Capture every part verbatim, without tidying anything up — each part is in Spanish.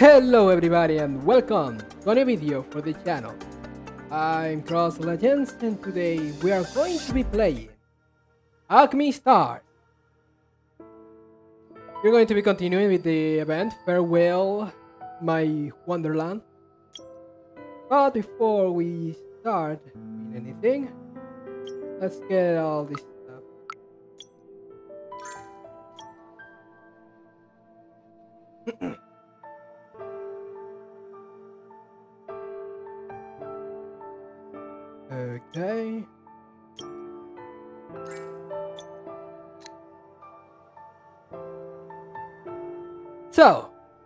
Hello everybody and welcome to a new video for the channel. I'm Cross Legends and today we are going to be playing Acme Stars. We're going to be continuing with the event Farewell My Wonderland. But before we start doing anything, let's get all this stuff. Okay. So,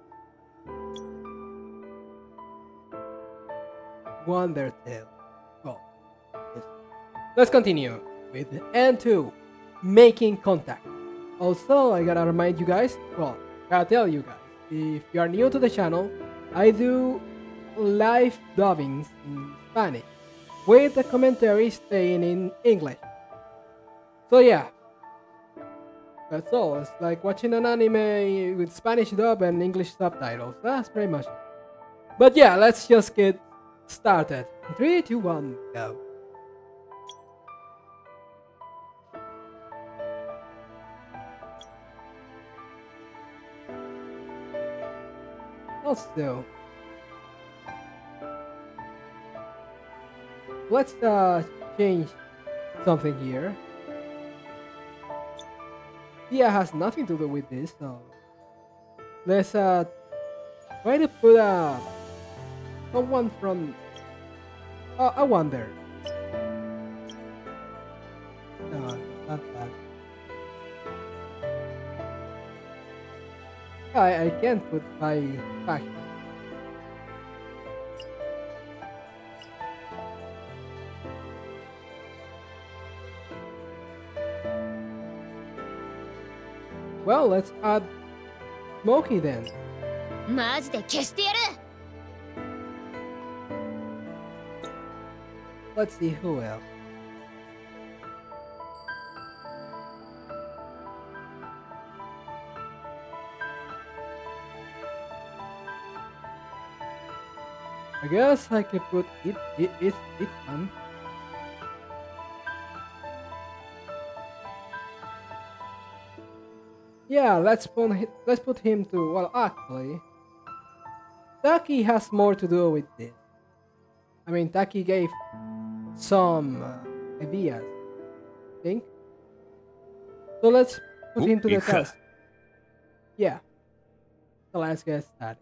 Wondertale. Oh, yes. Let's continue with N two, making contact. Also, I gotta remind you guys, well, gotta tell you guys, if you are new to the channel, I do live dubbings in Spanish, with the commentary staying in English. So yeah, that's all. It's like watching an anime with Spanish dub and English subtitles. That's pretty much it. But yeah, let's just get started. Three, two, one, go. Also, let's uh, change something here. Yeah, has nothing to do with this, so let's uh, try to put uh, someone from uh, I wonder. No, not that. I I can't put my faction. Well, let's add Smokey then. マジで消してやる。 Let's see who else. I guess I can put it it it it's fun. Yeah, let's put hi- let's put him to, well, actually, Taki has more to do with this. I mean, Taki gave some uh, ideas, I think. So let's put him to the Ika. test. Yeah. So let's get started.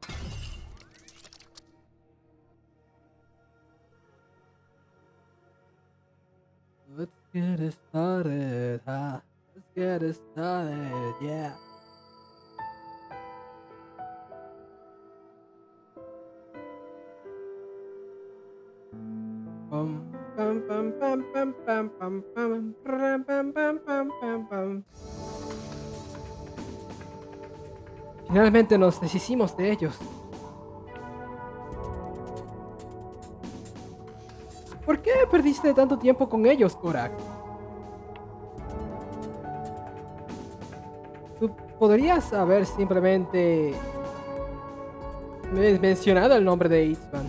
Let's get it started, huh? Let's get it started, yeah. Pam, pam, pam, pam, pam, pam, pam, pam, pam, pam, pam, pam, pam, pam. Finalmente nos deshicimos de ellos. ¿Por qué perdiste tanto tiempo con ellos, Korak? Tú podrías haber simplemente men- mencionado el nombre de Itzman.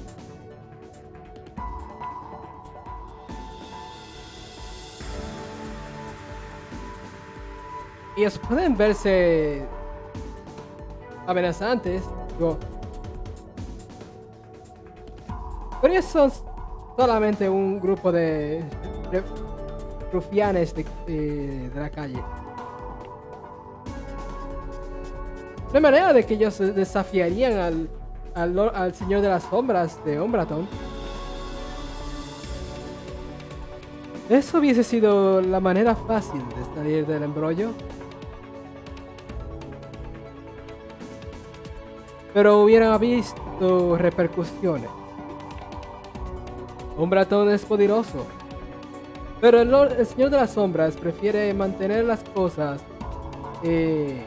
Ellos pueden verse amenazantes, digo, pero ellos son solamente un grupo de, de rufianes de, eh, de la calle. No hay manera de que ellos desafiarían al, al, lor- al Señor de las Sombras de Ombraton. Eso hubiese sido la manera fácil de salir del embrollo. Pero hubiera visto repercusiones. Ombraton es poderoso, pero el, Lord- el Señor de las Sombras prefiere mantener las cosas eh,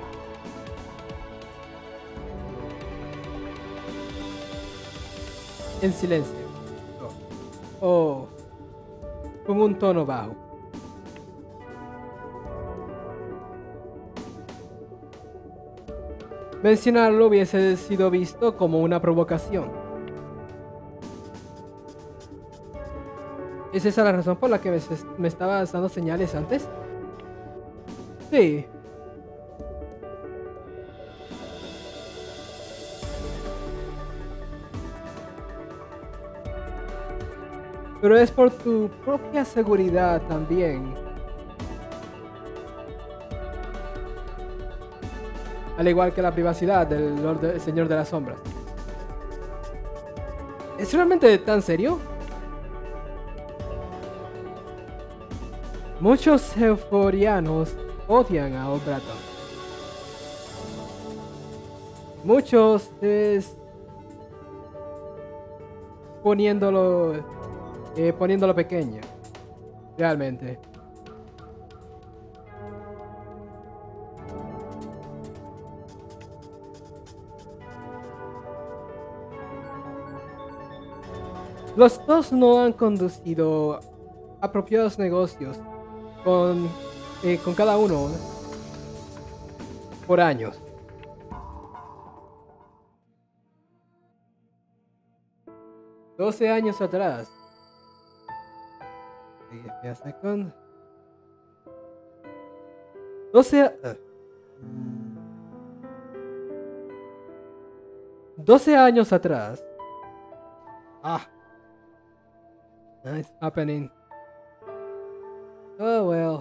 en silencio o, o con un tono bajo. mencionarlo hubiese sido visto como una provocación. ¿Es esa la razón por la que me, me estabas dando señales antes? Sí. Pero es por tu propia seguridad también. Al igual que la privacidad del Lord de, Señor de las Sombras. ¿Es realmente tan serio? Muchos euforianos odian a Obraton. Muchos es poniéndolo eh, poniéndolo pequeño. Realmente. Los dos no han conducido apropiados negocios con, eh, con cada uno por años. doce años atrás. doce, doce años atrás. Ah. It's happening. Oh well.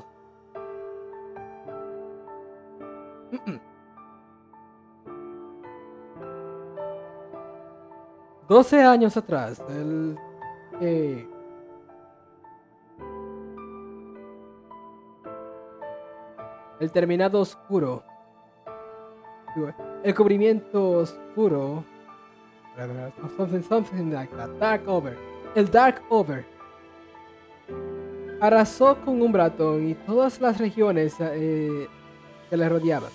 doce años atrás, el eh, el terminado oscuro, el cubrimiento oscuro, something, something like that, Dark Over, el Dark Over arrasó con Umbratón y todas las regiones eh, que le rodeaban.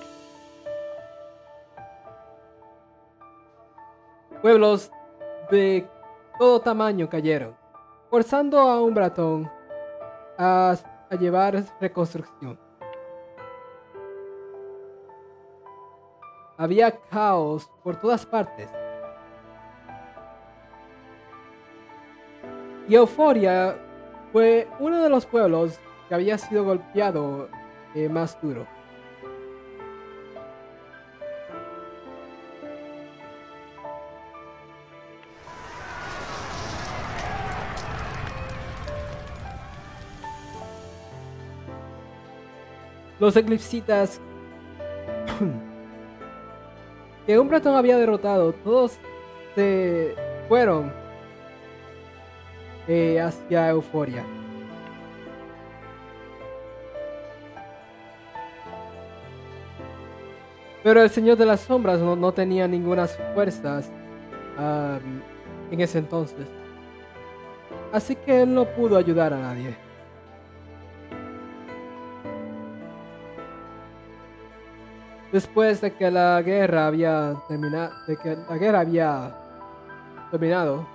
Pueblos de todo tamaño cayeron, forzando a Umbratón a, a llevar reconstrucción. Había caos por todas partes. Y Euforia fue uno de los pueblos que había sido golpeado eh, más duro. Los eclipsitas que Umbratón había derrotado, todos se fueron eh, hacia Euforia. Pero el Señor de las Sombras no, no tenía ninguna fuerzas um, en ese entonces. Así que él no pudo ayudar a nadie. Después de que la guerra había terminado, de que la guerra había terminado,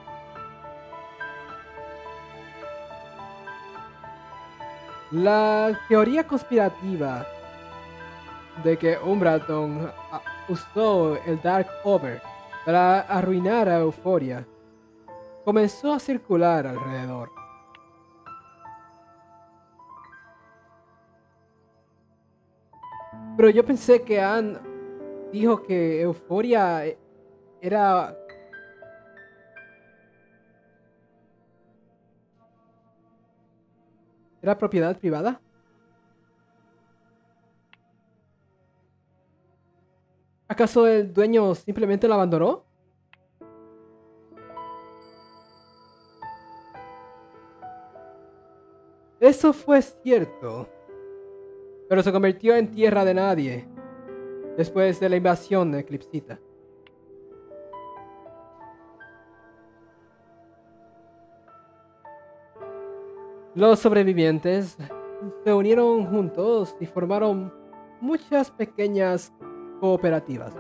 la teoría conspirativa de que Umbratón usó el Dark Over para arruinar a Euforia comenzó a circular alrededor. Pero yo pensé que Anne dijo que Euforia era... ¿Era propiedad privada? ¿Acaso el dueño simplemente la abandonó? Eso fue cierto. Pero se convirtió en tierra de nadie después de la invasión de Eclipsita. Los sobrevivientes se unieron juntos y formaron muchas pequeñas cooperativas.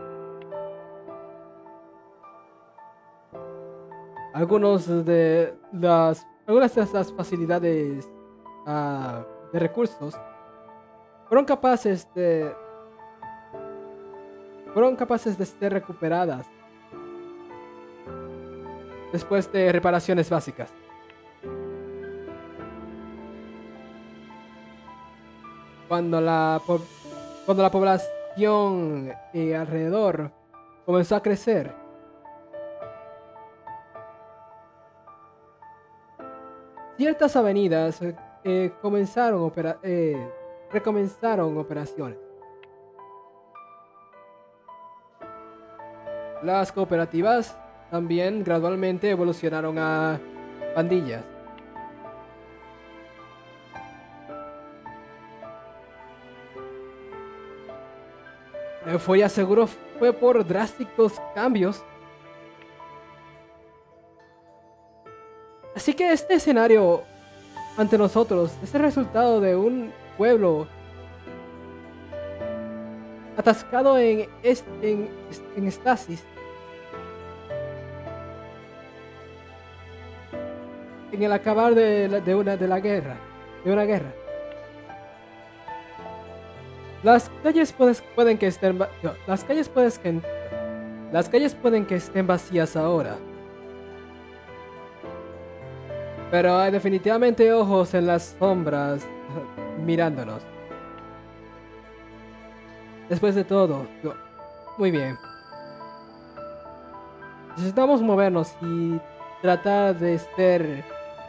Algunos de las, algunas de estas facilidades uh, de recursos fueron capaces de fueron capaces de ser recuperadas después de reparaciones básicas. Cuando la, po cuando la población eh, alrededor comenzó a crecer, ciertas avenidas eh, comenzaron opera eh, recomenzaron operaciones. Las cooperativas también gradualmente evolucionaron a pandillas. La euforia seguro fue por drásticos cambios. Así que este escenario ante nosotros es el resultado de un pueblo atascado en, est en, en estasis, en el acabar de, la, de una de la guerra, de una guerra. Las calles pueden, pueden que estén no, las calles pueden que las calles pueden que estén vacías ahora, pero hay definitivamente ojos en las sombras mirándonos. Después de todo, no, muy bien. Necesitamos movernos y tratar de ser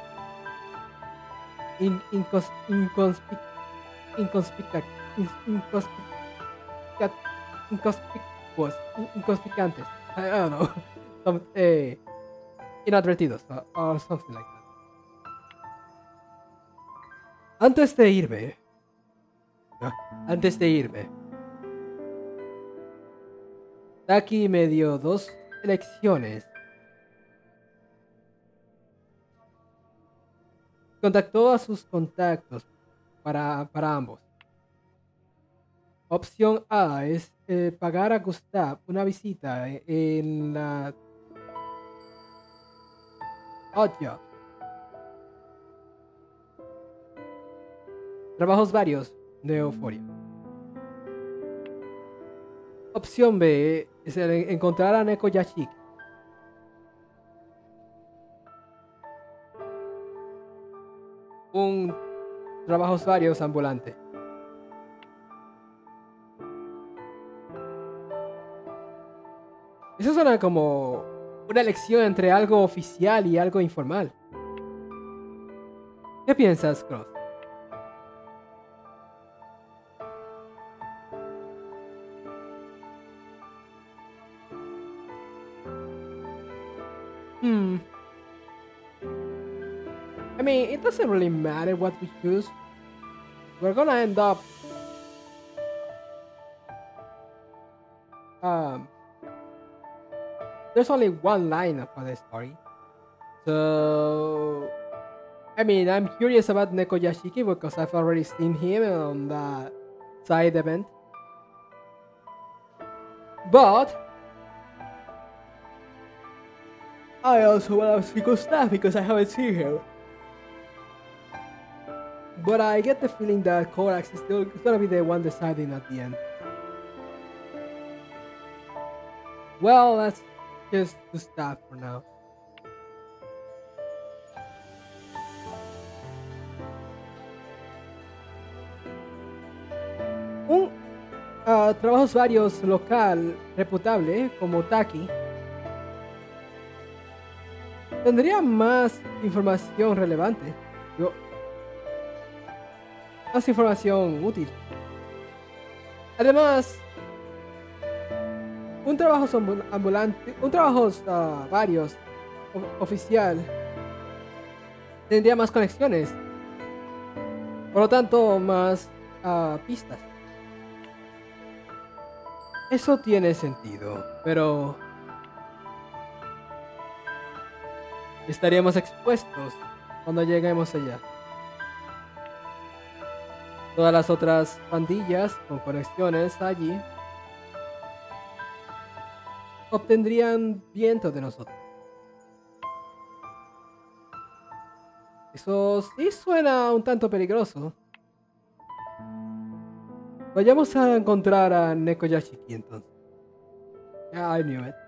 in, incons, inconspic, inconspicac, inconspicac, inconspicuos, inconspicantes. I don't know. Some, eh, inadvertidos or, or something like that. Antes de irme, antes de irme, Taki me dio dos elecciones. Contactó a sus contactos para, para ambos. Opción A es eh, pagar a Gustav una visita en la Odd Job. Trabajos varios de Euforia. Opción B es el encontrar a Neko Yashiki. Un trabajos varios ambulante. Eso suena como una elección entre algo oficial y algo informal. ¿Qué piensas, Cross? Hmm. I mean, it doesn't really matter what we choose. We're gonna end up um there's only one line for the story. So I mean, I'm curious about Neko Yashiki because I've already seen him on the side event. But I also want to see Gustav because I haven't seen him. But I get the feeling that Korax is still gonna be the one deciding at the end. Well, let's just Gustav for now. Un uh, trabajos varios local reputable como Taki tendría más información relevante. Yo, más información útil. Además, un trabajo ambulante, un trabajo uh, varios o, oficial tendría más conexiones. Por lo tanto, más uh, pistas. Eso tiene sentido, pero estaríamos expuestos cuando lleguemos allá. Todas las otras pandillas con conexiones allí obtendrían viento de nosotros. Eso sí suena un tanto peligroso. Vayamos a encontrar a Neko Yashiki entonces. Yeah, I knew it.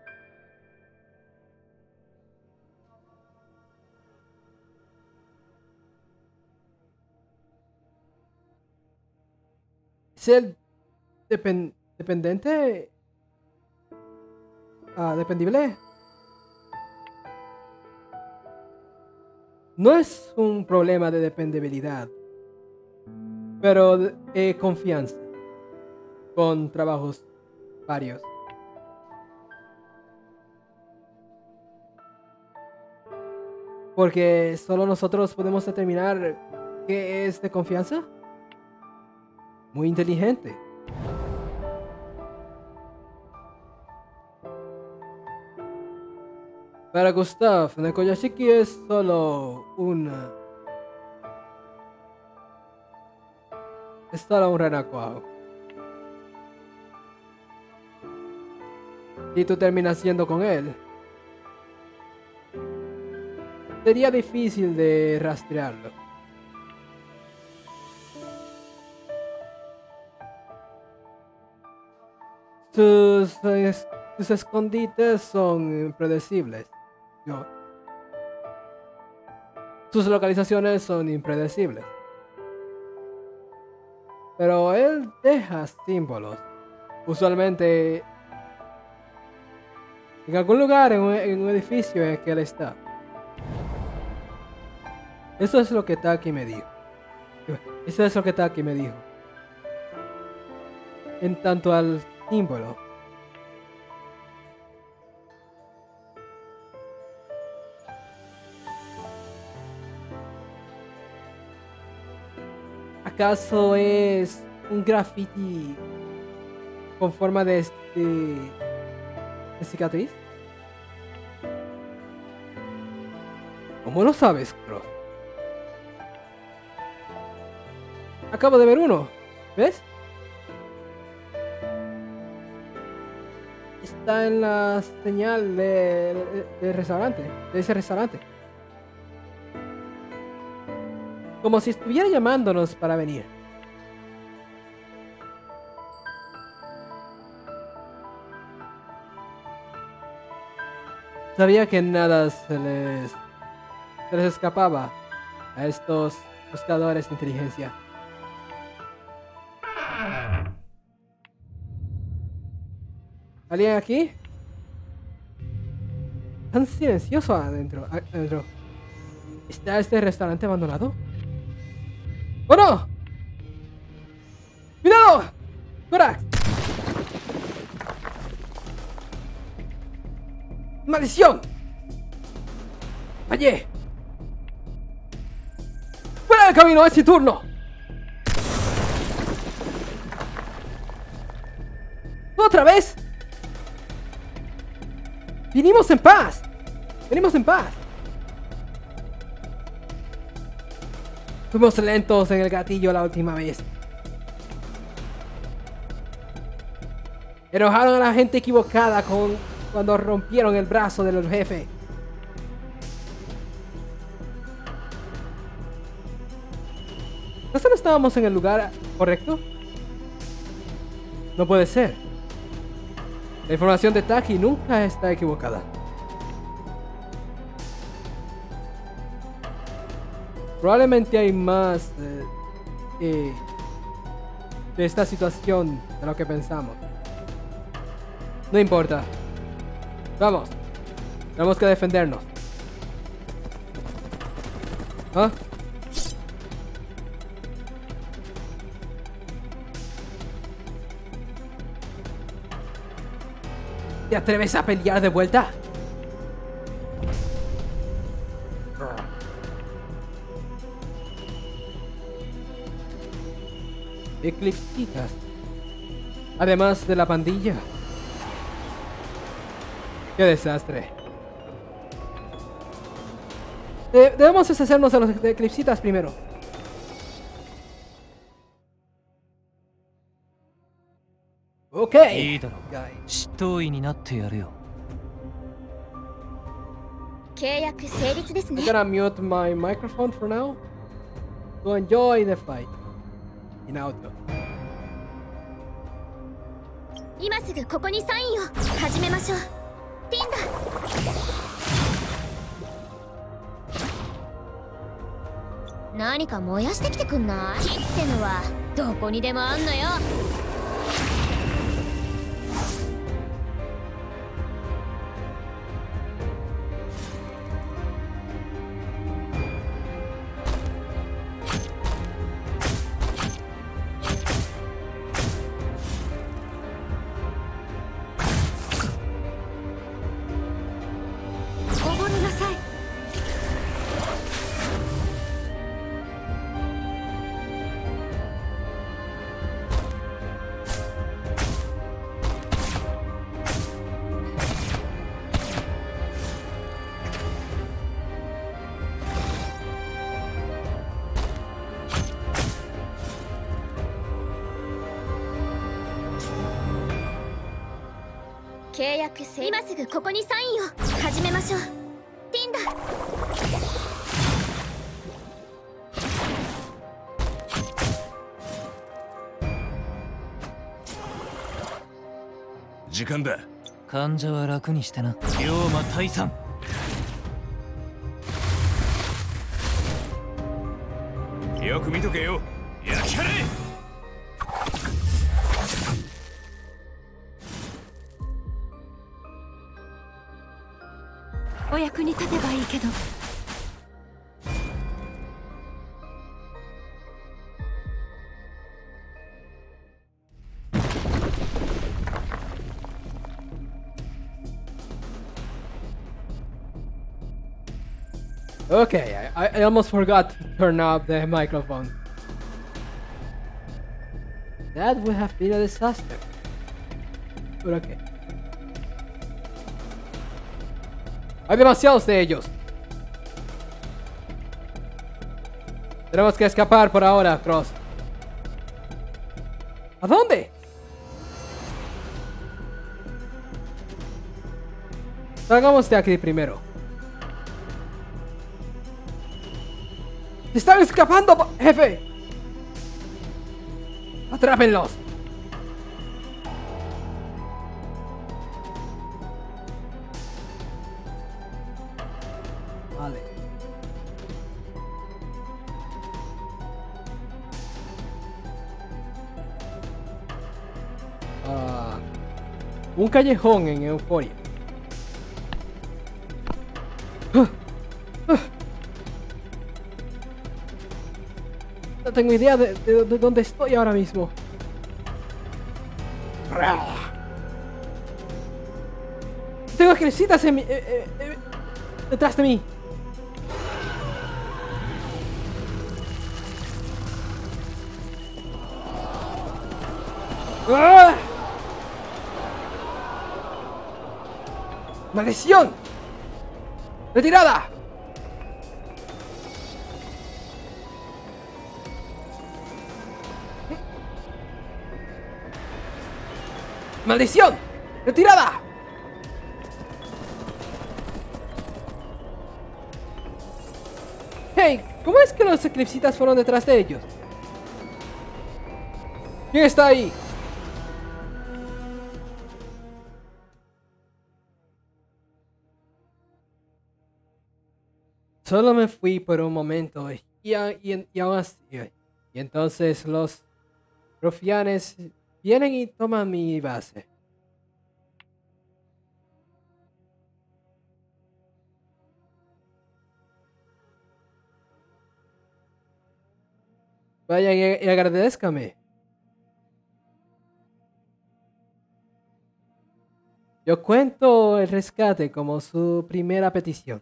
¿Es el depen dependiente? Ah, dependible. No es un problema de dependibilidad, pero de eh, confianza con trabajos varios. Porque solo nosotros podemos determinar qué es de confianza. Muy inteligente. Para Gustav, Nekoyashiki es solo un... Es solo un renacuajo. Y tú terminas yendo con él. Sería difícil de rastrearlo. Sus, es- sus escondites son impredecibles. Yo- Sus localizaciones son impredecibles. Pero él deja símbolos. Usualmente en algún lugar, en un, en un edificio en el que él está. Eso es lo que Taki me dijo. Eso es lo que Taki me dijo. En tanto al símbolo. ¿Acaso es un graffiti con forma de, de, de cicatriz? ¿Cómo lo sabes, Cross? Acabo de ver uno. ¿Ves? Está en la señal de, de- del restaurante. De ese restaurante. Como si estuviera llamándonos para venir. Sabía que nada se les, se les escapaba a estos buscadores de inteligencia. ¿Alguien aquí? Tan silencioso adentro. adentro. ¿Está este restaurante abandonado? ¡Oh no! ¡Cuidado! ¡Corax! ¡Maldición! ¡Fallé! ¡Fuera del camino! ¡Es mi turno! ¿Otra vez? ¡Vinimos en paz! ¡Venimos en paz! Fuimos lentos en el gatillo la última vez. Enojaron a la gente equivocada con cuando rompieron el brazo del jefe. ¿No solo estábamos en el lugar correcto? No puede ser. La información de Taki nunca está equivocada. Probablemente hay más eh, eh, de esta situación de lo que pensamos. No importa. Vamos. Tenemos que defendernos. ¿Ah? ¿Te atreves a pelear de vuelta? Eclipsitas. Además de la pandilla. ¡Qué desastre! Eh, debemos deshacernos de los eclipsitas primero. Ok. いいだろう。 Guys. 執刀医になってやるよ。 契約成立です I'm ね。 gonna mute my microphone for now to enjoy the fight in auto. 今すぐここにサインを始めましょう。ティンダ、何か燃やしてきてくんない？火ってのはどこにでもあんのよ。溺れなさい。契約成、今すぐここにサインを始めましょう。ティンダ。 時間だ。 患者は楽にしてな。龍馬退散。 よく見とけよ。焼き払え。 お役に立てばいいけど。 Okay, I, I almost forgot to turn off the microphone. That would have been a disaster. But okay. Hay demasiados de ellos. Tenemos que escapar por ahora, Cross. ¿A dónde? Salgamos de aquí primero. ¡Están escapando, jefe! ¡Atrápenlos! Vale. Ah, un callejón en Euforia. No tengo idea de, de, de dónde estoy ahora mismo. Tengo crecitas en mi, eh, eh, eh, detrás de mí. ¡Ah! ¡Maldición! ¡Retirada! ¡Maldición! ¡Retirada! Hey, ¿cómo es que los eclipsitas fueron detrás de ellos? ¿Quién está ahí? Solo me fui por un momento y, a- y, y aún así, y entonces los rufianes vienen y toman mi base. Vayan y, y agradézcame. Yo cuento el rescate como su primera petición.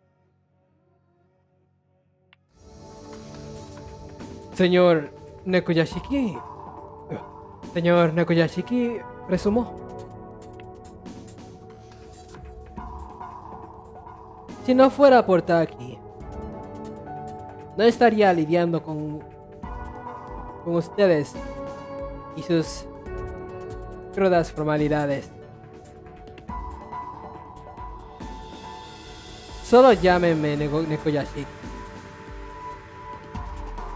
Señor Nekuyashiki. Señor Nekuyashiki, presumo. Si no fuera por Taki, no estaría lidiando con, con ustedes y sus crudas formalidades. Solo llámenme Neko- Nekuyashiki.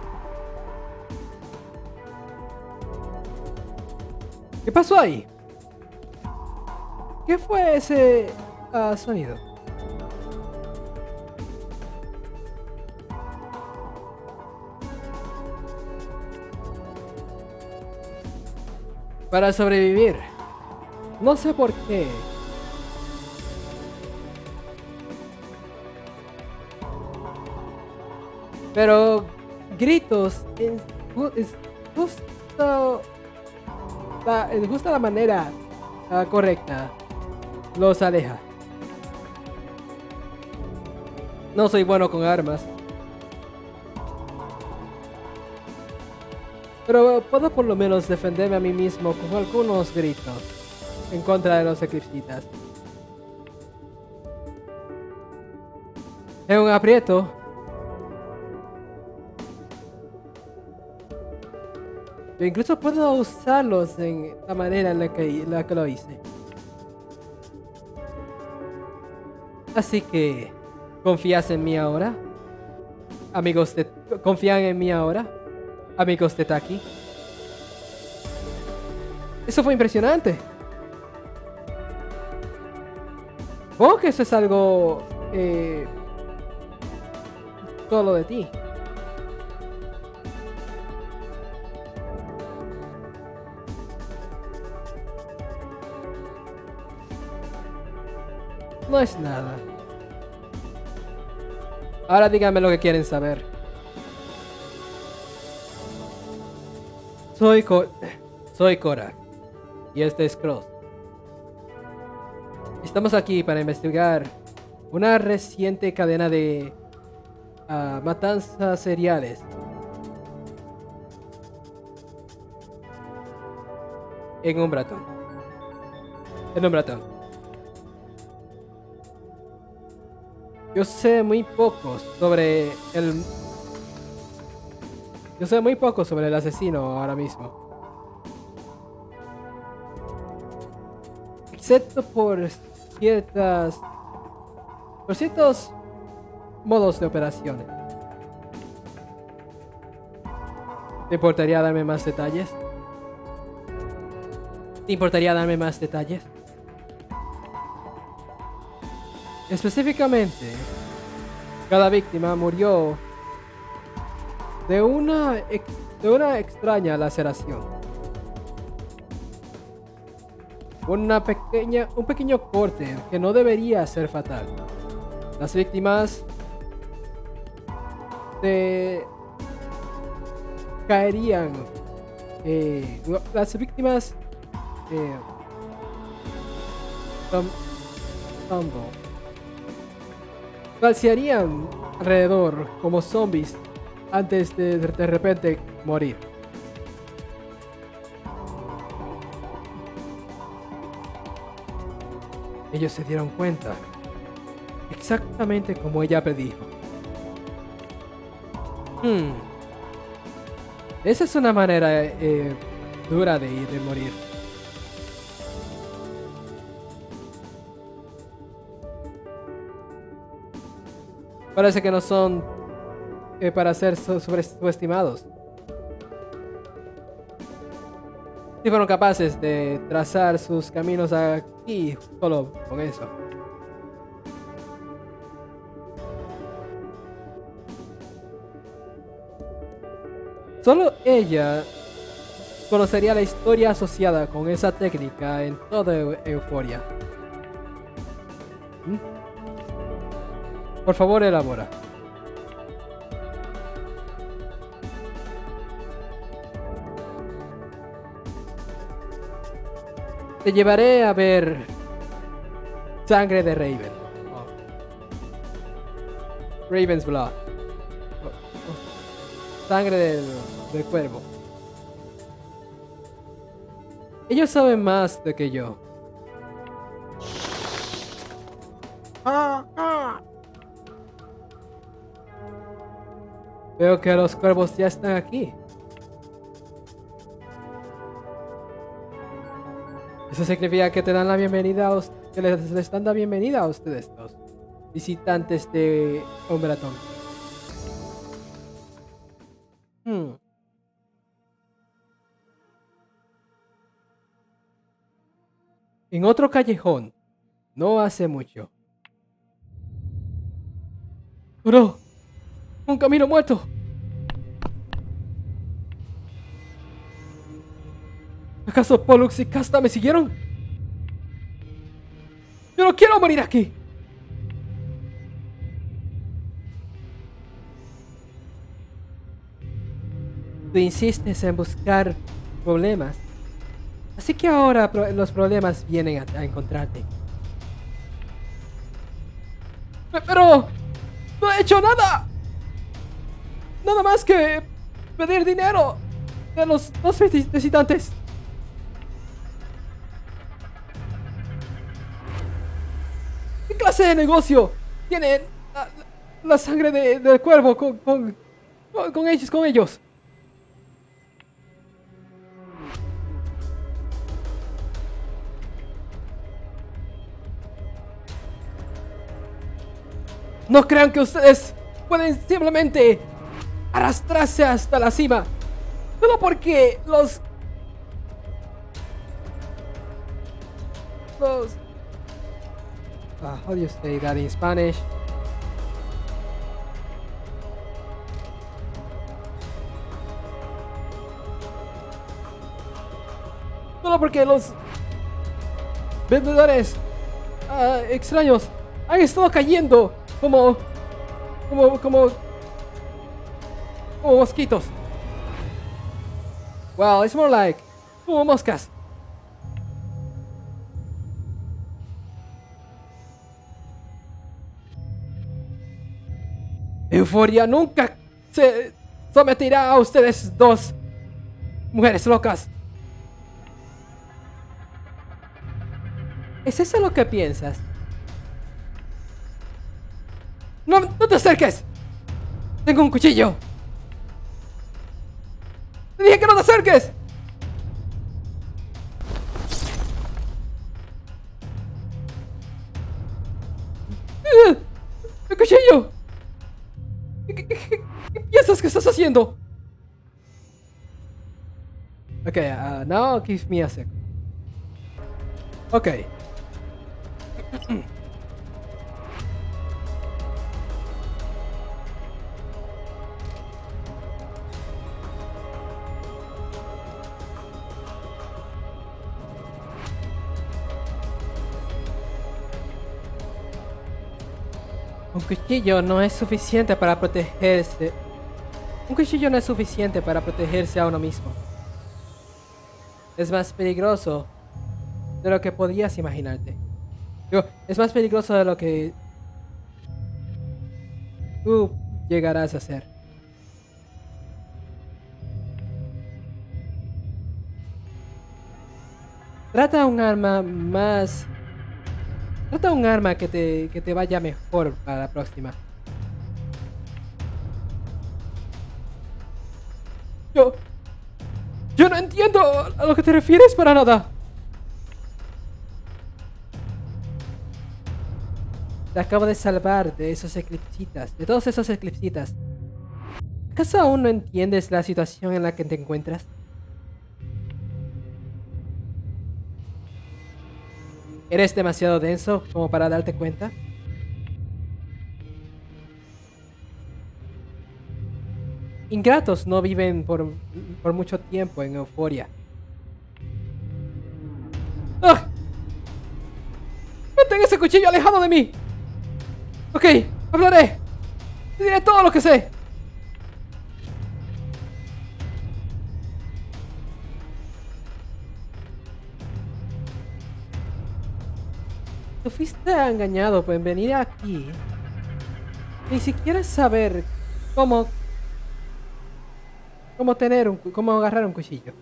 ¿Qué pasó ahí? ¿Qué fue ese uh, sonido? Para sobrevivir. No sé por qué. Pero gritos es, es justo la, es justo la manera uh, correcta. Los aleja. No soy bueno con armas. Pero puedo por lo menos defenderme a mí mismo con algunos gritos en contra de los eclipsitas. En un aprieto. Yo incluso puedo usarlos en la manera en la que, en la que lo hice. Así que, ¿confías en mí ahora? Amigos, de, ¿confían en mí ahora? Amigos de Taki. Eso fue impresionante. Supongo que eso es algo eh, solo de ti. No es nada. Ahora díganme lo que quieren saber. Soy Ko- Soy Korak. Y este es Cross. Estamos aquí para investigar una reciente cadena de uh, matanzas seriales. En un bratón. En un bratón. Yo sé muy poco sobre el... Yo sé muy poco sobre el asesino ahora mismo. Excepto por ciertas... Por ciertos modos de operaciones. ¿Te importaría darme más detalles? ¿Te importaría darme más detalles? Específicamente, cada víctima murió de una, ex, de una extraña laceración. Una pequeña, un pequeño corte que no debería ser fatal. Las víctimas se caerían. Eh, las víctimas eh, falsearían alrededor como zombies antes de de repente morir. Ellos se dieron cuenta, exactamente como ella predijo. Hmm. Esa es una manera eh, dura de, de morir. Parece que no son eh, para ser so sobreestimados. Si fueron capaces de trazar sus caminos aquí solo con eso. Solo ella conocería la historia asociada con esa técnica en toda Euforia. ¿Mm? Por favor, elabora. Te llevaré a ver Sangre de Raven. Oh. Raven's Blood. Oh, oh. Sangre del, del cuervo. Ellos saben más de que yo. Ah, ah. Veo que los cuervos ya están aquí. Eso significa que te dan la bienvenida a us- que les, les dan la bienvenida a ustedes dos, visitantes de Umbratón. Hmm. En otro callejón, No hace mucho. ¡Oh, no! ¡Un camino muerto! ¿Acaso Pollux y Casta me siguieron? ¡Yo no quiero morir aquí! Tú insistes en buscar problemas. Así que ahora pro- los problemas vienen a, a encontrarte. Pe- Pero... ¡no he hecho nada! Nada más que pedir dinero de los dos visi- visitantes. ¿Qué clase de negocio tiene la, la sangre de- del cuervo con, con, con, con ellos, con ellos? No crean que ustedes pueden simplemente arrastrarse hasta la cima. Solo porque los... Los... Uh, how do you say that in Spanish? Solo porque los vendedores uh, extraños han estado cayendo como, como, como, como mosquitos. Well, it's more like como moscas. Euforia nunca se someterá a ustedes dos mujeres locas. ¿Es eso lo que piensas? ¡No, no te acerques! Tengo un cuchillo. ¡Te dije que no te acerques! ¡Eh! ¡El cuchillo! ¿Qué, qué- qué- qué piensas que estás haciendo? Okay, uh, now give me a sec. Okay. Un cuchillo no es suficiente para protegerse. Un cuchillo no es suficiente para protegerse a uno mismo. Es más peligroso de lo que podías imaginarte. Digo, es más peligroso de lo que tú llegarás a ser. Trata un arma más... Trata un arma que te, que te vaya mejor para la próxima. Yo... Yo no entiendo a lo que te refieres para nada. Te acabo de salvar de esos eclipsitas, de todos esos eclipsitas. ¿Acaso aún no entiendes la situación en la que te encuentras? ¿Eres demasiado denso como para darte cuenta? Ingratos no viven por, por mucho tiempo en euforia. ¡Ah! ¡Mantén ese cuchillo alejado de mí! Ok, hablaré. Te diré todo lo que sé. Tú fuiste engañado por venir aquí. Ni siquiera saber cómo... Cómo tener un... Cómo agarrar un cuchillo.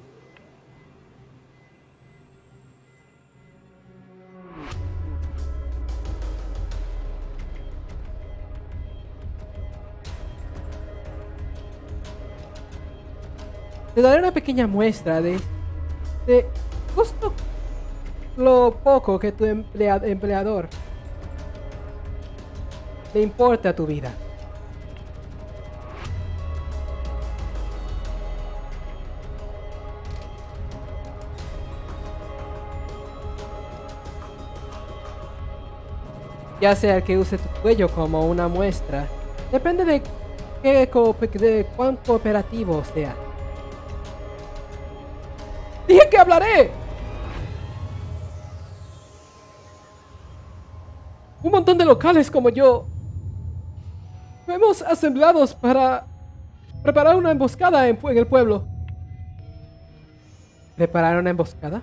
Te daré una pequeña muestra de... De... Justo... Lo poco que tu emplea- empleador... Le importa tu vida. ya sea que use tu cuello como una muestra, depende de, qué co- de cuán cooperativo sea. ¡Dije que hablaré! Un montón de locales como yo hemos asemblados para preparar una emboscada en, en el pueblo. ¿Preparar una emboscada?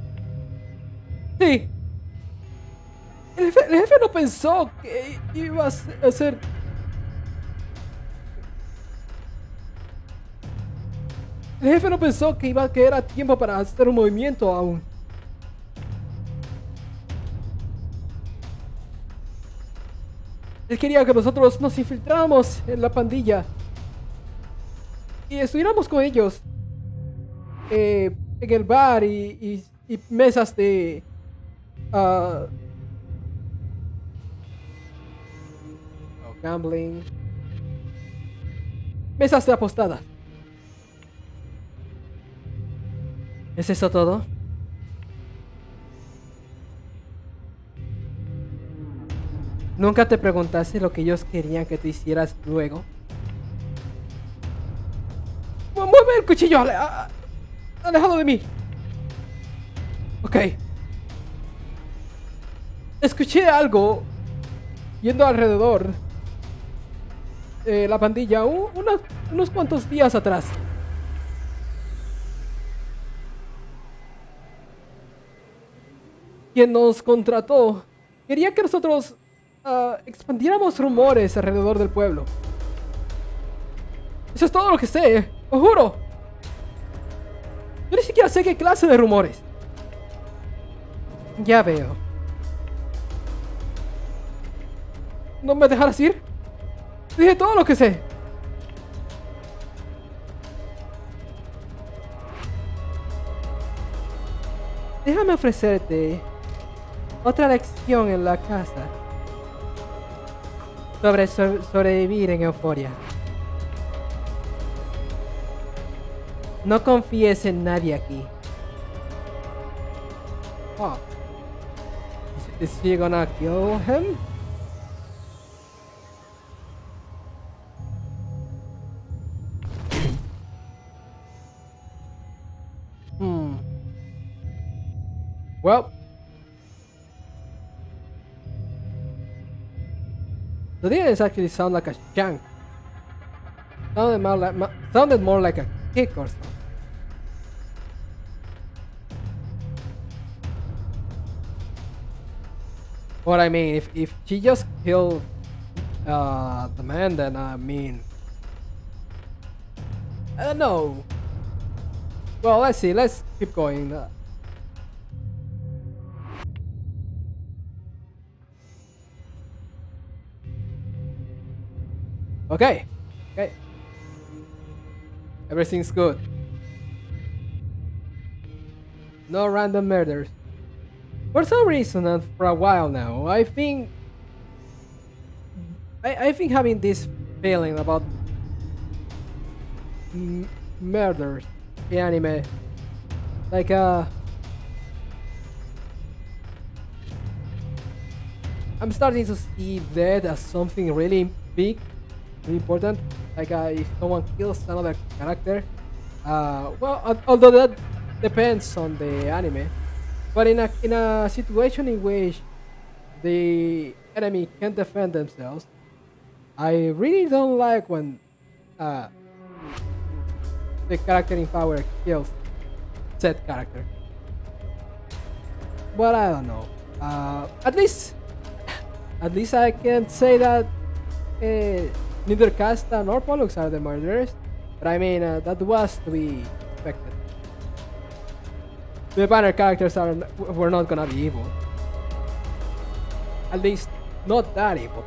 Sí. El jefe, el jefe no pensó que iba a ser... El jefe no pensó que iba que era tiempo para hacer un movimiento aún. Él quería que nosotros nos infiltráramos en la pandilla y estuviéramos con ellos eh, en el bar y, y, y mesas de uh, oh, gambling, mesas de apostadas. ¿Es eso todo? ¿Nunca te preguntaste lo que ellos querían que tú hicieras luego? Mu- Mueve el cuchillo ale- a- alejado de mí. Ok. Escuché algo yendo alrededor de la pandilla un- unos, unos cuantos días atrás. Quien nos contrató quería que nosotros ah, expandiéramos rumores alrededor del pueblo. Eso es todo lo que sé, lo juro. Yo ni siquiera sé qué clase de rumores. Ya veo. ¿No me dejarás ir? Dije todo lo que sé. Déjame ofrecerte otra lección en la casa sobre so- sobrevivir en euforia. No confíes en nadie aquí. Oh. Is, is she gonna kill him? Hmm. Well. The didn't actually sound like a shank. Sounded more like, ma- sounded more like a kick or something. But I mean, if, if she just killed uh, the man, then I mean... I don't know. Well, let's see. Let's keep going. Uh, okay. Okay. Everything's good. No random murders. For some reason, and for a while now, I think... I, I think having this feeling about m- murders in anime, like uh, I'm starting to see death as something really big, really important. Like uh, if someone kills another character, uh, well, al- although that depends on the anime, but in a in a situation in which the enemy can't defend themselves, I really don't like when uh, the character in power kills said character. But I don't know. Uh, at least, at least I can say that uh, neither Casta nor Pollux are the murderers. But I mean, uh, that was to be expected. The banner characters are were not gonna be evil. At least, not that evil.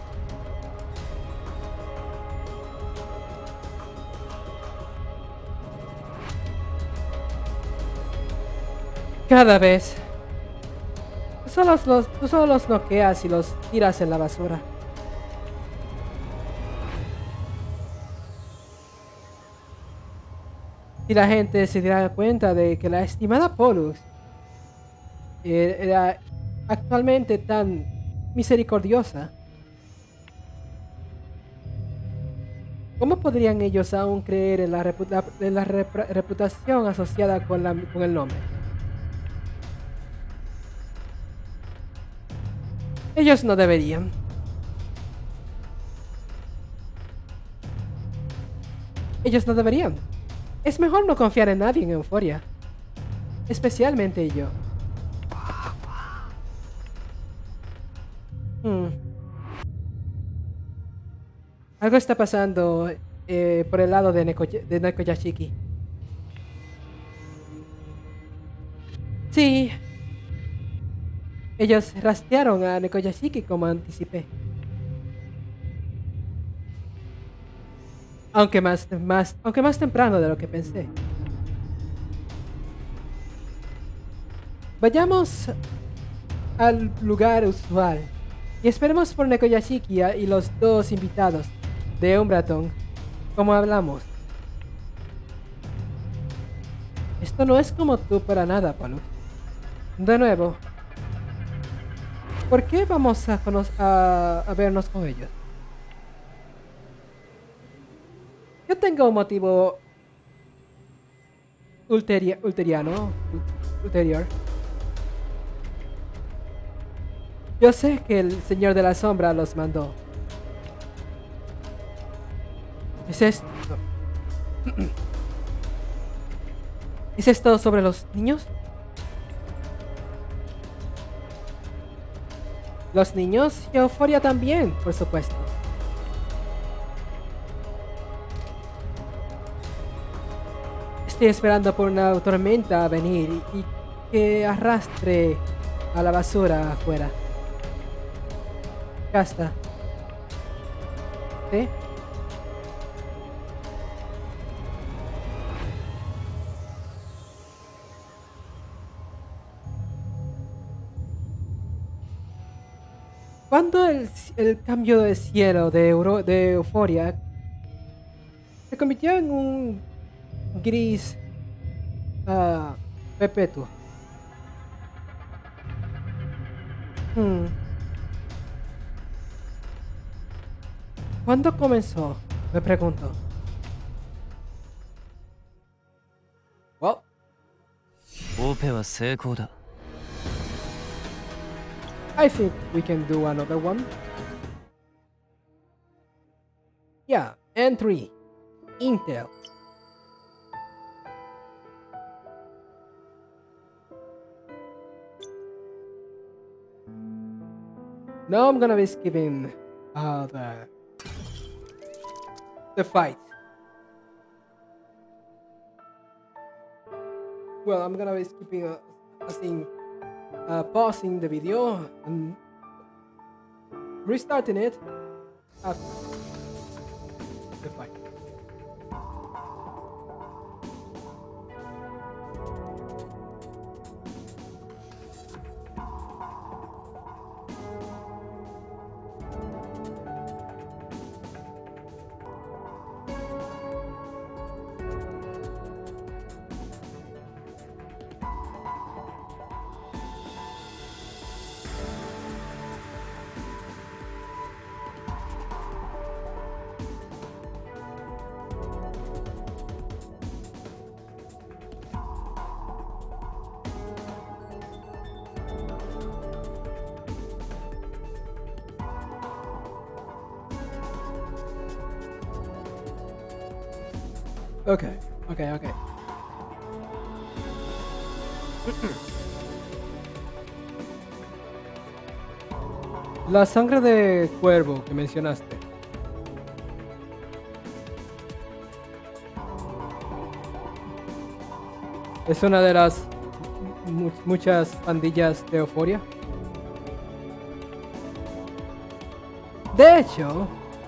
Cada vez. Tú solo, los, tú solo los noqueas y los tiras en la basura. Si la gente se diera cuenta de que la estimada Pollux eh, era actualmente tan misericordiosa. ¿Cómo podrían ellos aún creer en la, reputa en la rep reputación asociada con, la con el nombre? Ellos no deberían. Ellos no deberían. Es mejor no confiar en nadie en Euphoria. Especialmente yo. Hmm. Algo está pasando eh, por el lado de, Neko de Nekoyashiki. Sí. Ellos rastrearon a Nekoyashiki como anticipé. Aunque más, más, aunque más temprano de lo que pensé. Vayamos al lugar usual y esperemos por Nekoyashiki y los dos invitados de Umbraton, como hablamos. Esto no es como tú para nada, Palu. De nuevo, ¿por qué vamos a, a, a vernos con ellos? Yo tengo un motivo ulteri ulteriano, ulterior. Yo sé que el Señor de la Sombra los mandó. ¿Es esto? ¿Es esto sobre los niños? Los niños y Euphoria también, por supuesto. Estoy esperando por una tormenta a venir y, y que arrastre a la basura afuera. Ya está. ¿Sí? Cuando el, el cambio de cielo de, Euro, de Euphoria se convirtió en un gris uh, perpetuo. Hmm. ¿Cuándo comenzó? Me pregunto. Well. オペは成功だ。 I think we can do another one. Yeah, and three. Intel. Now I'm gonna be skipping uh, the the fight. Well, I'm gonna be skipping a, a scene. Uh, pausing the video and restarting it after the fight. Okay, okay, okay. La sangre de cuervo que mencionaste. Es una de las mu muchas pandillas de Euphoria. De hecho,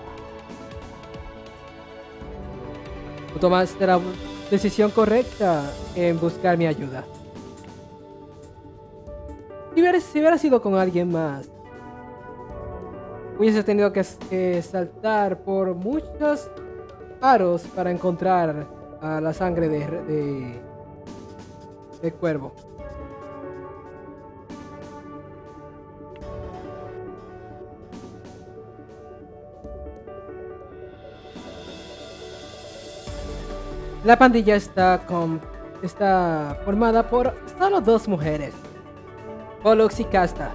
tú tomaste la decisión correcta en buscar mi ayuda. Si hubiera, si hubiera sido con alguien más, hubiese tenido que, que saltar por muchos aros para encontrar uh, la sangre de, de, de cuervo. La pandilla está con está formada por solo dos mujeres, Pollux y Casta.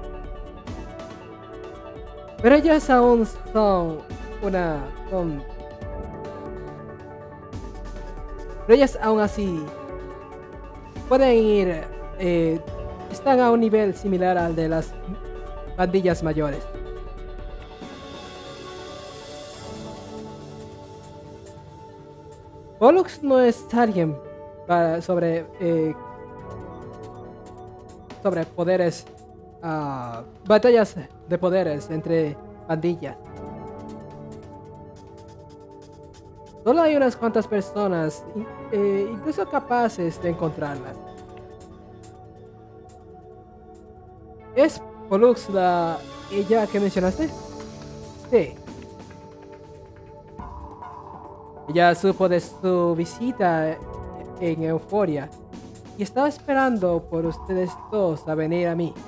Pero ellas aún son una son pero ellas aún así pueden ir eh, están a un nivel similar al de las pandillas mayores. Pollux no es alguien para, sobre eh, sobre poderes, uh, batallas de poderes entre pandillas. Solo hay unas cuantas personas, eh, incluso capaces de encontrarlas. ¿Es Pollux la ella que mencionaste? Sí. Ella supo de su visita en Euforia y estaba esperando por ustedes dos a venir a mí.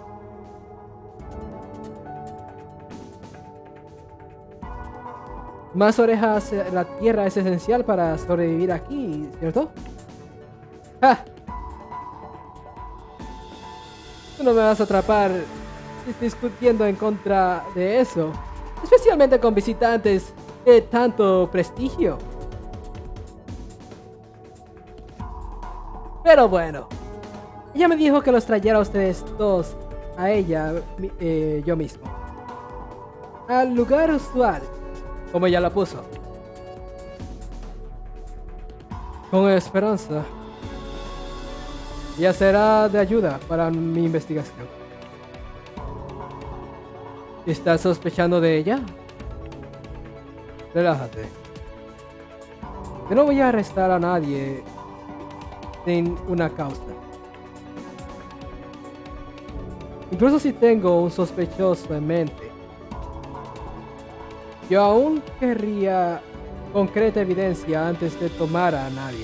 Más orejas en la tierra es esencial para sobrevivir aquí, ¿cierto? ¡Ja! Tú no me vas a atrapar discutiendo en contra de eso, especialmente con visitantes de tanto prestigio. Pero bueno, ella me dijo que los trayera a ustedes dos, a ella, eh, yo mismo, al lugar usual, como ella la puso. Con esperanza, ella será de ayuda para mi investigación. ¿Estás sospechando de ella? Relájate. Yo no voy a arrestar a nadie sin una causa. Incluso si tengo un sospechoso en mente, yo aún querría concreta evidencia antes de tomar a nadie.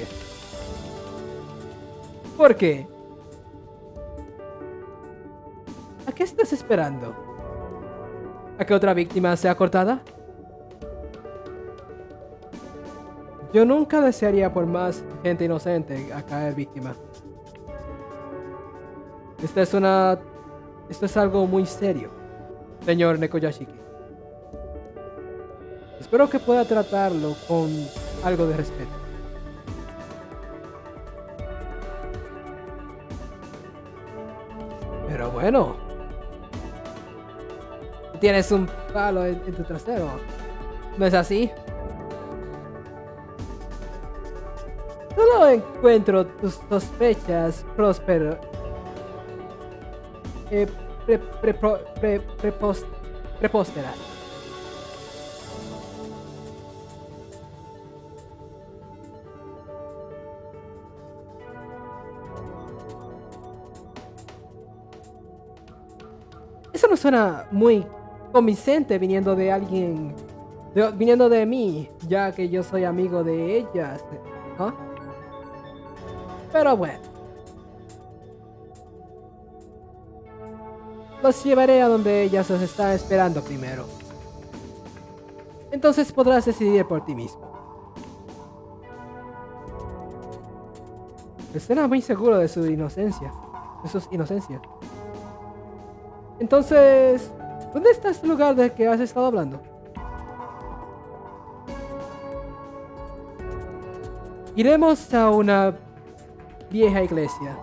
¿Por qué? ¿A qué estás esperando? ¿A que otra víctima sea cortada? Yo nunca desearía por más gente inocente a caer víctima. Esta es una... Esto es algo muy serio, señor Nekoyashiki. Espero que pueda tratarlo con algo de respeto. Pero bueno, tienes un palo en, en tu trasero, ¿no es así? Solo encuentro tus sospechas próspero eh, pre, pre, pre, pre, prepost, prepósteras. Eso no suena muy convincente viniendo de alguien, de, viniendo de mí, ya que yo soy amigo de ellas, ¿no? Pero bueno, los llevaré a donde ellas os están esperando primero. Entonces podrás decidir por ti mismo. Estará muy seguro de su inocencia, de sus inocencias. Entonces, ¿dónde está este lugar del que has estado hablando? Iremos a una vieja iglesia.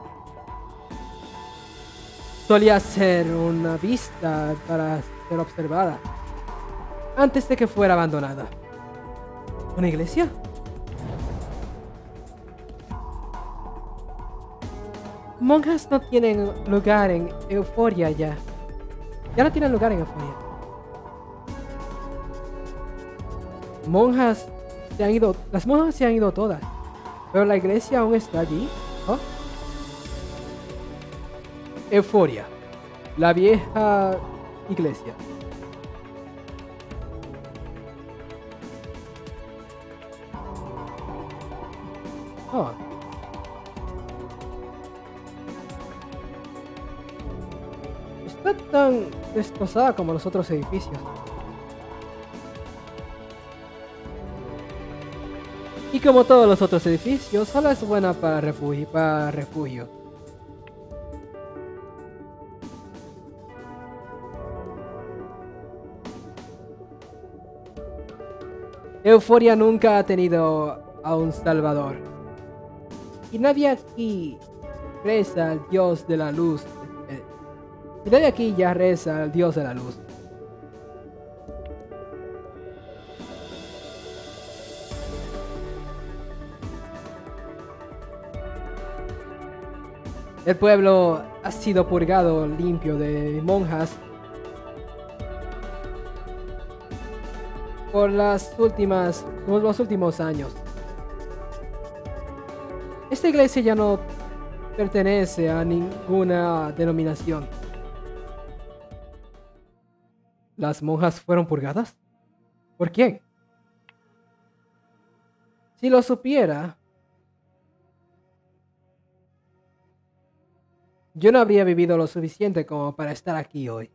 Solía ser una vista para ser observada antes de que fuera abandonada. ¿Una iglesia? Monjas no tienen lugar en Euforia ya. Ya no tienen lugar en Euforia. Monjas se han ido. Las monjas se han ido todas. Pero la iglesia aún está allí. ¿Oh? Euforia. La vieja iglesia. Oh. Está tan destrozada como los otros edificios. Y como todos los otros edificios, solo es buena para refugio. Para refugio. Euforia nunca ha tenido a un salvador. Y nadie aquí reza al dios de la luz. Eh, y nadie aquí ya reza al dios de la luz. El pueblo ha sido purgado limpio de monjas por las últimas, por los últimos años. Esta iglesia ya no pertenece a ninguna denominación. ¿Las monjas fueron purgadas? ¿Por quién? Si lo supiera, yo no habría vivido lo suficiente como para estar aquí hoy.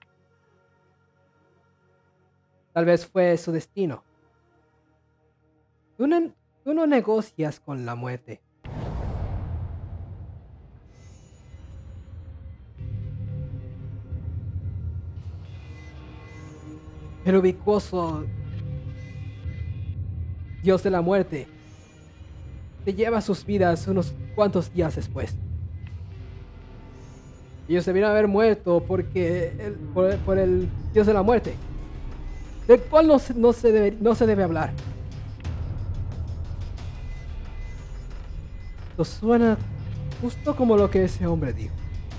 Tal vez fue su destino. Tú no, tú no negocias con la muerte. El ubicuoso dios de la muerte te lleva sus vidas unos cuantos días después. Ellos debieron haber muerto porque el, por, por el dios de la muerte, del cual no se, no, se debe, no se debe hablar. Esto suena justo como lo que ese hombre dijo.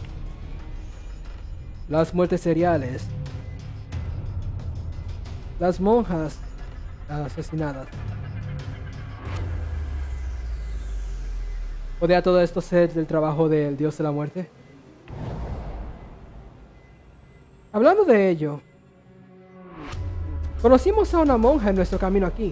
Las muertes seriales. Las monjas asesinadas. ¿Podría todo esto ser del trabajo del dios de la muerte? Hablando de ello, conocimos a una monja en nuestro camino aquí.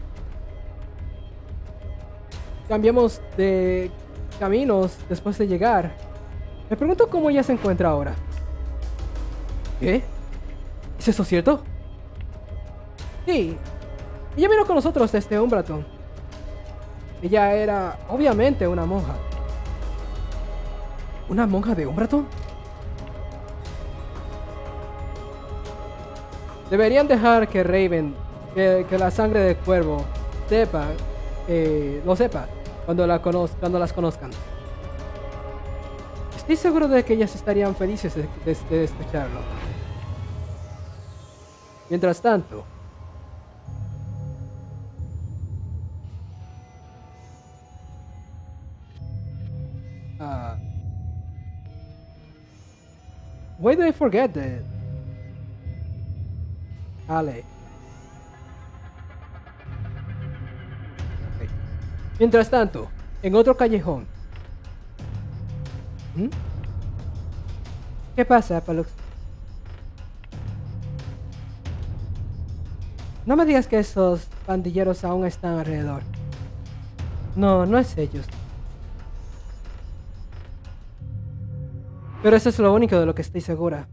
Cambiamos de caminos después de llegar. Me pregunto cómo ella se encuentra ahora. ¿Qué? ¿Es eso cierto? Sí. Ella vino con nosotros desde Umbratón. Ella era, obviamente, una monja. ¿Una monja de Umbratón? Deberían dejar que Raven, que, que la sangre del cuervo, sepa, eh, lo sepa cuando, la conoz cuando las conozcan. Estoy seguro de que ellas estarían felices de, de, de escucharlo. Mientras tanto, uh, why did I forget that? Ale. Okay. Mientras tanto, en otro callejón. ¿Mm? ¿Qué pasa, Palux? No me digas que esos pandilleros aún están alrededor. No, no es ellos. Pero eso es lo único de lo que estoy segura.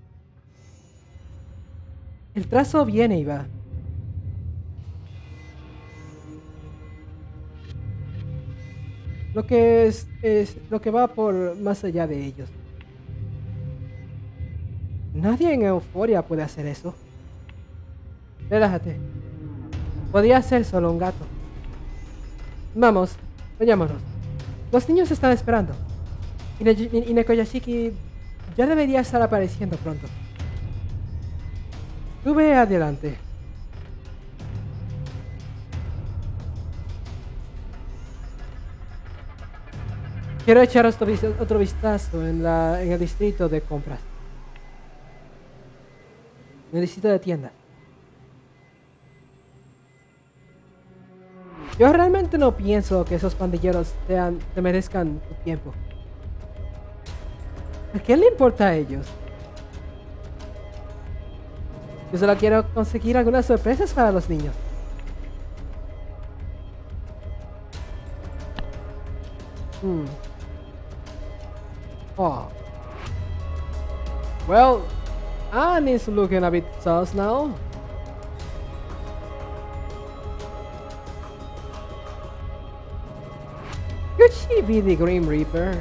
El trazo viene y va. Lo que es, es lo que va por más allá de ellos. Nadie en Euforia puede hacer eso. Relájate. Podría ser solo un gato. Vamos, vayámonos. Los niños están esperando. Y, ne y Nekoyashiki ya debería estar apareciendo pronto. Tú ve adelante. Quiero echar otro, otro vistazo en, la, en el distrito de compras. En el distrito de tiendas. Yo realmente no pienso que esos pandilleros sean, te merezcan tu tiempo. ¿A qué le importa a ellos? Yo solo quiero conseguir algunas sorpresas para los niños. Hmm. Oh. Well, Annie's looking a bit sus now. Could she be the Grim Reaper?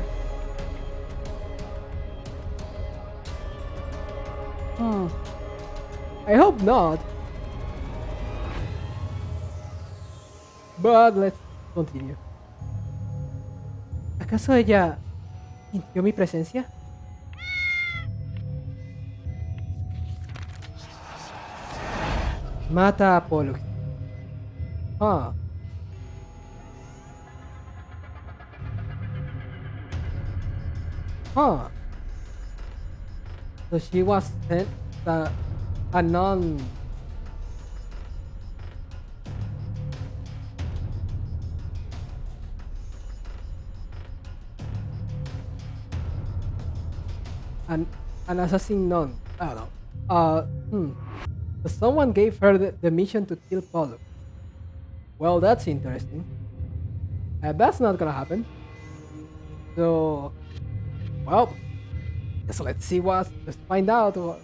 Hmm. I hope not. But let's continue. ¿Acaso ella sintió mi presencia? Mata a Pollux. Ah. Huh. So she was sent uh, a non. An, an assassin non. I don't know. Uh, hmm. So someone gave her the, the mission to kill Pollux. Well, that's interesting. Uh, that's not gonna happen. So, well, so let's see what. Let's find out. What,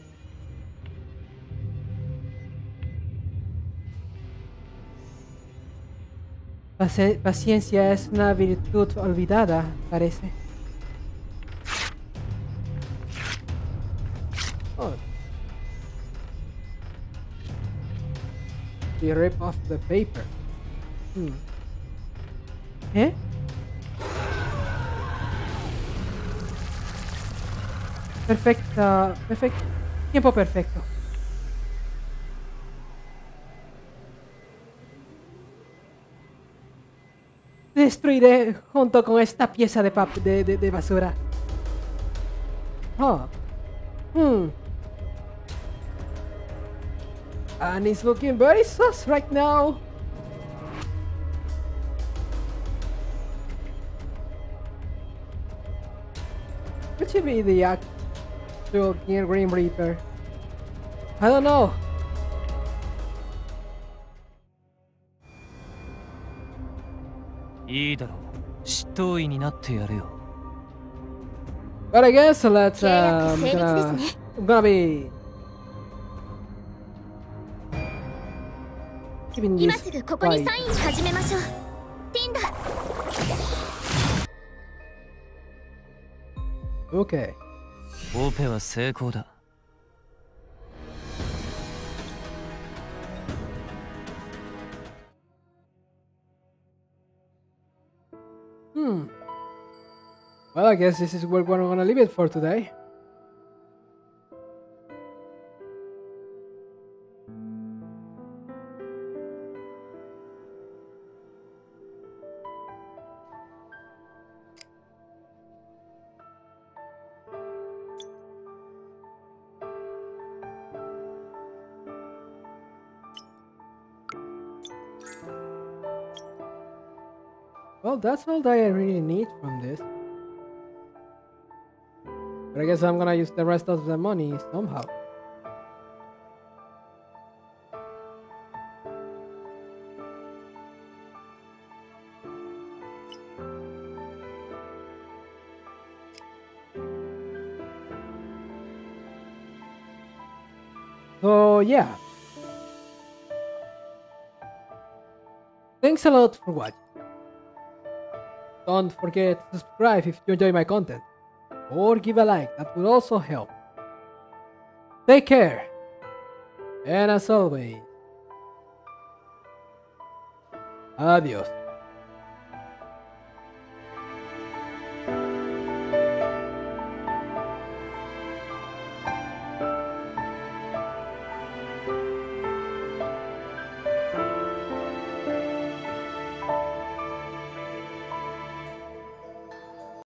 Paci- Paciencia es una virtud olvidada, parece. Oh. They rip off the paper. Hmm. ¿Eh? Perfecta. Perfecto. Tiempo perfecto. Destruiré junto con esta pieza de, pap de, de, de basura. Oh. Hmm. And it's looking very sus right now. Which should be the actual Grim Reaper? I don't know. But I guess let's. Uh, I'm gonna. I'm gonna be. Keeping 今 this すぐここに quiet. サイン始めましょう。ティンダ。 Okay. オペは成功だ。 Hmm. Well, I guess this is where we're gonna leave it for today. Well, that's all that I really need from this. But I guess I'm gonna use the rest of the money somehow. So yeah. Thanks a lot for watching. Don't forget to subscribe if you enjoy my content, or give a like, that will also help. Take care, and as always, adios.